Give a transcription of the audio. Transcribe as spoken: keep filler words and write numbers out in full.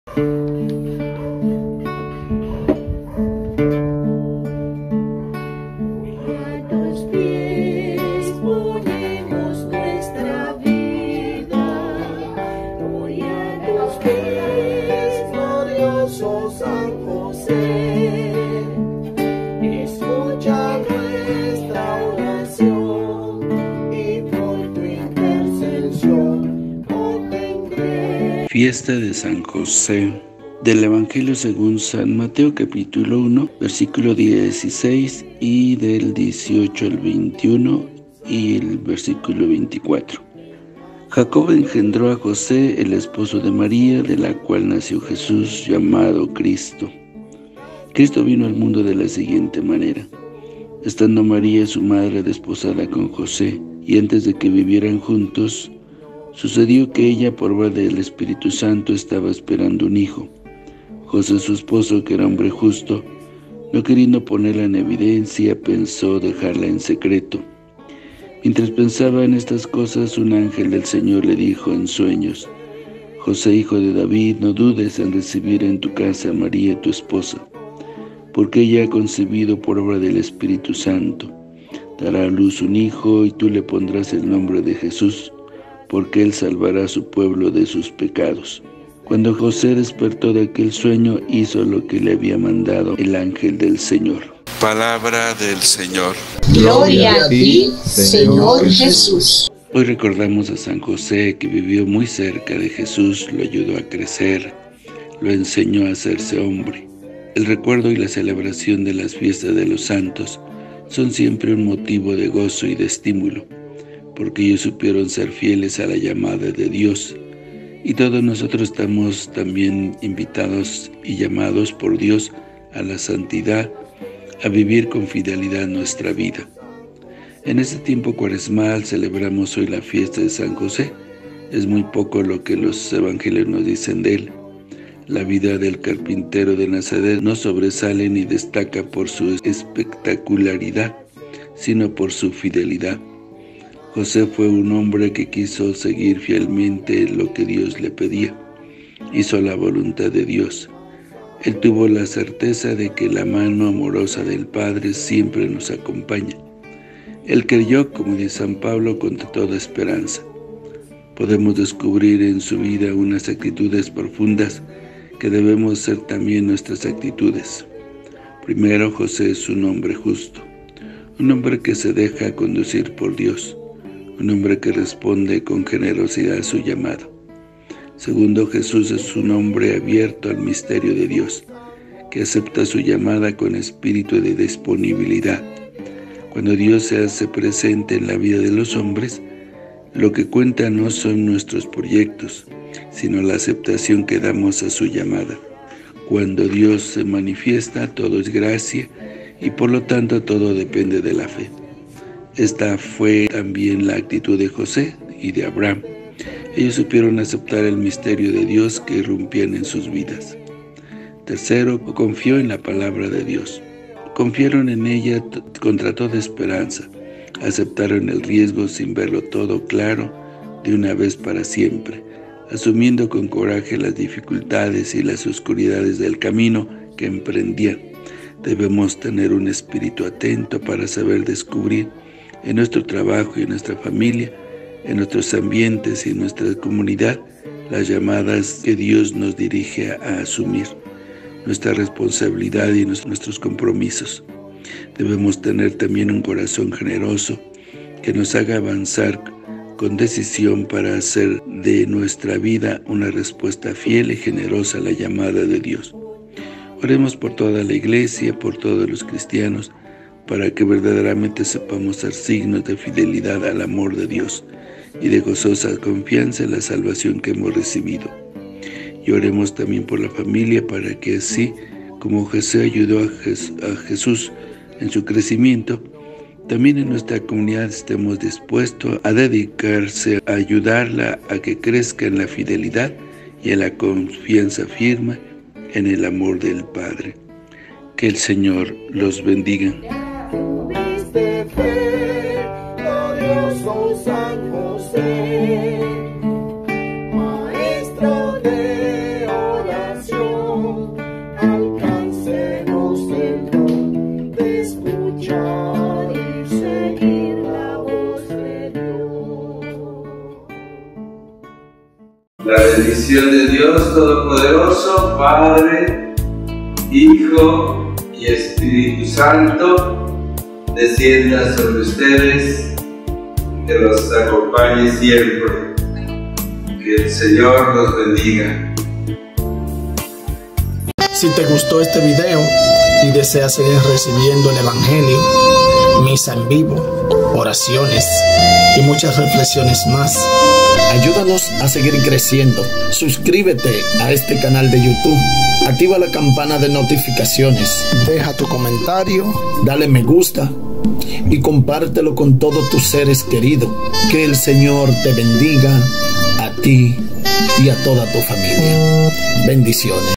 Fiesta de San José. Del Evangelio según San Mateo, capítulo uno, versículo dieciséis, y del dieciocho al veintiuno, y el versículo veinticuatro. Jacob engendró a José, el esposo de María, de la cual nació Jesús, llamado Cristo. Cristo vino al mundo de la siguiente manera. Estando María, su madre, desposada con José, y antes de que vivieran juntos, sucedió que ella, por obra del Espíritu Santo, estaba esperando un hijo. José, su esposo, que era hombre justo, no queriendo ponerla en evidencia, pensó dejarla en secreto. Mientras pensaba en estas cosas, un ángel del Señor le dijo en sueños: José, hijo de David, no dudes en recibir en tu casa a María, tu esposa, porque ella ha concebido por obra del Espíritu Santo. Dará a luz un hijo, y tú le pondrás el nombre de Jesús, porque él salvará a su pueblo de sus pecados. Cuando José despertó de aquel sueño, hizo lo que le había mandado el ángel del Señor. Palabra del Señor. Gloria a ti, Señor Jesús. Hoy recordamos a San José, que vivió muy cerca de Jesús, lo ayudó a crecer, lo enseñó a hacerse hombre. El recuerdo y la celebración de las fiestas de los santos son siempre un motivo de gozo y de estímulo, porque ellos supieron ser fieles a la llamada de Dios. Y todos nosotros estamos también invitados y llamados por Dios a la santidad, a vivir con fidelidad nuestra vida. En este tiempo cuaresmal celebramos hoy la fiesta de San José. Es muy poco lo que los evangelios nos dicen de él. La vida del carpintero de Nazaret no sobresale ni destaca por su espectacularidad, sino por su fidelidad. José fue un hombre que quiso seguir fielmente lo que Dios le pedía. Hizo la voluntad de Dios. Él tuvo la certeza de que la mano amorosa del Padre siempre nos acompaña. Él creyó, como dice San Pablo, contra toda esperanza. Podemos descubrir en su vida unas actitudes profundas que debemos ser también nuestras actitudes. Primero, José es un hombre justo, un hombre que se deja conducir por Dios, un hombre que responde con generosidad a su llamado. Segundo, Jesús es un hombre abierto al misterio de Dios, que acepta su llamada con espíritu de disponibilidad. Cuando Dios se hace presente en la vida de los hombres, lo que cuenta no son nuestros proyectos, sino la aceptación que damos a su llamada. Cuando Dios se manifiesta, todo es gracia, y por lo tanto todo depende de la fe. Esta fue también la actitud de José y de Abraham. Ellos supieron aceptar el misterio de Dios que irrumpían en sus vidas. Tercero, confió en la palabra de Dios. Confiaron en ella contra toda esperanza. Aceptaron el riesgo sin verlo todo claro de una vez para siempre, asumiendo con coraje las dificultades y las oscuridades del camino que emprendían. Debemos tener un espíritu atento para saber descubrir en nuestro trabajo y en nuestra familia, en nuestros ambientes y en nuestra comunidad, las llamadas que Dios nos dirige a asumir, nuestra responsabilidad y nuestros compromisos. Debemos tener también un corazón generoso que nos haga avanzar con decisión para hacer de nuestra vida una respuesta fiel y generosa a la llamada de Dios. Oremos por toda la Iglesia, por todos los cristianos, para que verdaderamente sepamos ser signos de fidelidad al amor de Dios y de gozosa confianza en la salvación que hemos recibido. Y oremos también por la familia, para que así como José ayudó a, Jes a Jesús en su crecimiento, también en nuestra comunidad estemos dispuestos a dedicarse a ayudarla a que crezca en la fidelidad y en la confianza firme en el amor del Padre. Que el Señor los bendiga. San José, maestro de oración. bendición de Dios Todopoderoso, Padre, Hijo y Espíritu Santo, descienda sobre ustedes, que los acompañe siempre. Que el Señor los bendiga. Si te gustó este video y deseas seguir recibiendo el Evangelio, misa en vivo, oraciones y muchas reflexiones más, ayúdanos a seguir creciendo. Suscríbete a este canal de YouTube, activa la campana de notificaciones, deja tu comentario, dale me gusta y compártelo con todos tus seres queridos. Que el Señor te bendiga a ti y a toda tu familia. Bendiciones.